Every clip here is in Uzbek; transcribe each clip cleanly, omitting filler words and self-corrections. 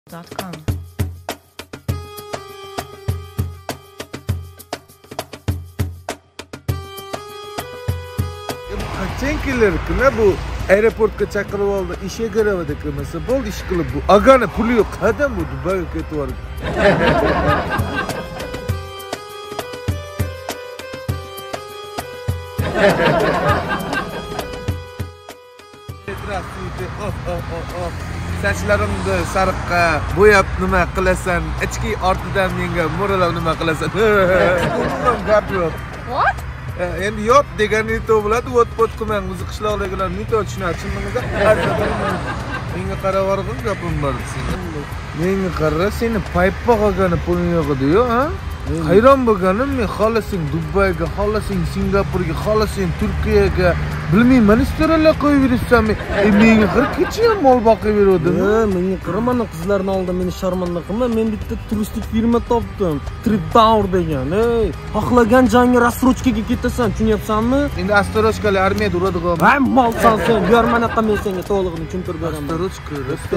gmail.com. Qachon kelarkan bu aeroportga chaqirib oldi, ishga kiravadi kimasa bo'ldi ish qilib bu. Agani puli yo'q, qadam bu Dubayga ketib bordi. Sachlarimni sariqqa bo'yab nima qilasan? Ichki ortidan menga mo'ralab nima qilasan? Bundan gap yo'q. What? Endi yop degani to bo'ladi, o't-pot qilmang, o'zi qishloqdagilar nito tushunadi, tushundingizmi? Menga qarab o'rg'in gapim bor seni. Menga qara, seni paypoq olgani puling yo'q edi-yu, ha? Hayron bo'lganim, men xohlasang Dubayga, xohlasang Singapurga, xohlasang Turkiyaga, bilmayman, restoranlar qo'yib yuribsanmi? Menga qara kecha ham mol boqib berdim. Menga qara, mana qizlarning oldida meni sharmanda qilma. Men bitta turistik firma topdim. Trip Tower degan. Xohlagan joyga rassrochkaga ketasan, tushunyapsanmi? Endi astrochkali armiyada uradigan. Ha, molsan sen, yormanaqa men senga to'lig'ini tushuntirib beraman. Astrochka,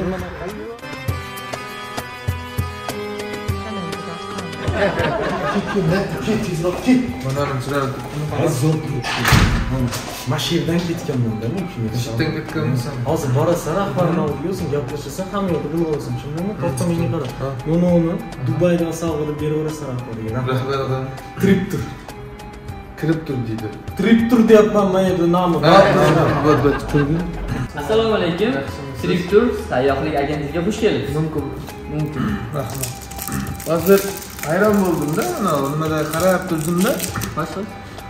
Mashinadan ketganman-da, Shitdan ketganmisan? Hozir borasan, rahbarni olib yursin, gaplashasan, hamma yo'qni bilib olasan, tushundingmi? To'xta menga qara. Yo'noni Dubaydan sog'ilib beraverasan rahbarga. Rahbarga Trip tur. Kirib tur deydi. Trip tur deyapman men endi nomi. Assalomu alaykum. Trip tur sayyohlik agentligiga xush keldingiz. Mumkin. Rahmat. Hozir hayron bo'ldim-da, nimada qarab turdim-da. Boshqa?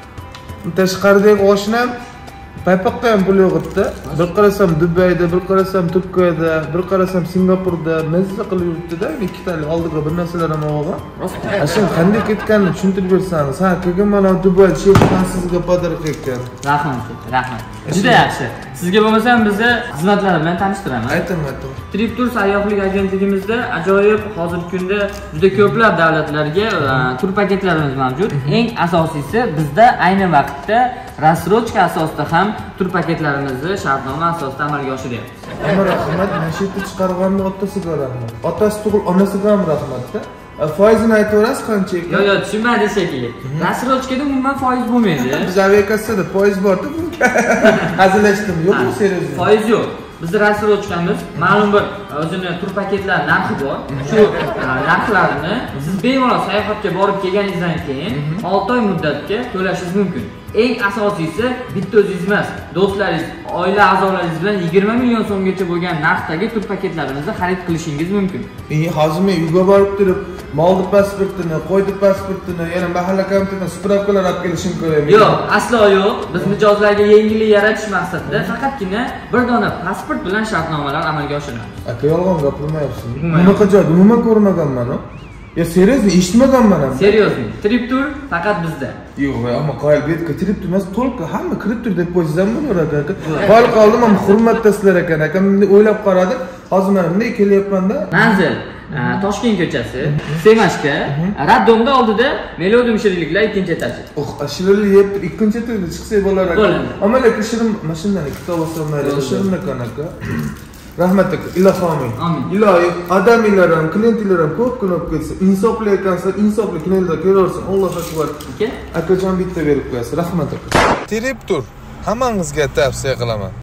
Tashqaridagi oshnam paypoqqa ham pul yo'q edi. Bir qarasam Dubayda, bir qarasam Turkiyada, bir qarasam Singapurda mazza qilib yuribdi-da. Ikkitalik oldiga bir narsalar ham olgan. Ashun qanday ketganini tushuntirib bersangiz. Ha, keyin mana Dubayda shefdan sizga pодарок etgan. Rahmat. Juda yaxshi. Sizga bo'lmasa ham bizni xizmatlar bilan tanishtiraman. Aytaman. Trip tur sayyohlik agentligimizda ajoyib hozirgi kunda juda ko'plab davlatlarga tur paketlarimiz mavjud. Eng asosiysi bizda ayni vaqtda rassrochka asosida ham tur paketlarimizni shartnoma asosida amalga oshiryapmiz. Rahmat, mashina chiqarganni otasiga rahmat. Otasi tug'il onasiga ham rahmat-da. Foizini aytaverasiz qancha ekan? Yo'q, tushunmadingiz shekilli. Rassrochkada umuman foiz bo'lmaydi. Biz aviakassada foiz bor-da. Hazillashdim, yo'qmi seriozli? Foiz yo'q. Bizning rassrochkamiz ma'lum bir o'zini tur paketlar narxi bor. Shu narxlarni siz bemalol sayohatga borib kelganingizdan keyin 6 oy muddatga to'lashingiz mumkin. Eng asosiysi bitta o'zingiz emas, do'stlaringiz, oila a'zolaringiz bilan 20 million so'mgacha bo'lgan narxdagi tur paketlarimizni xarid qilishingiz mumkin. Hozir men uyga borib turib, molni pasportini, qo'yni pasportini, yana mahalla komitetidan spravkalar olib kelishim kerakmi? Yo'q, aslo yo'q. Biz mijozlarga yengillik yaratish maqsadida faqatgina bir dona pasport bilan shartnomalar amalga oshiramiz. Aka, yolg'on gapirmayapsiz. Bunaqa joyda umuman ko'rmaganman-ku. Ya seriozmi, eshitmaganman ham. Seriozmi? Trip tur faqat bizda. Yo'q, ammo qoyil betga trip tur emas, to'liq hamma kirib tur deb qo'ysangiz ham bo'lar aka. Qoyil qoldim, ham hurmatdasizlar ekan. Aka, men o'ylab qaradim. Hozir men bunday kelyapman-da. Manzil Toshkent ko'chasi, Semashka, Raddomda oldida Melodium shirinliklar ikkinchi etaji. Shirinlik yeb ikkinchi etajga chiqsak bo'lar aka. Ammo lekin shirin mashinani kitob olsam mayli. Shirin aka. Rahmat aka, ilohim amin. Ilohim, odamlar ham, klientlar ham ko'p kun bo'lib ketsa, insofli ekansizlar, insofli klientlar ko'raversin. Allohu akbar. Akajon bitta berib qo'yasiz. Rahmat aka. Trip tur. Hammangizga tavsiya qilaman.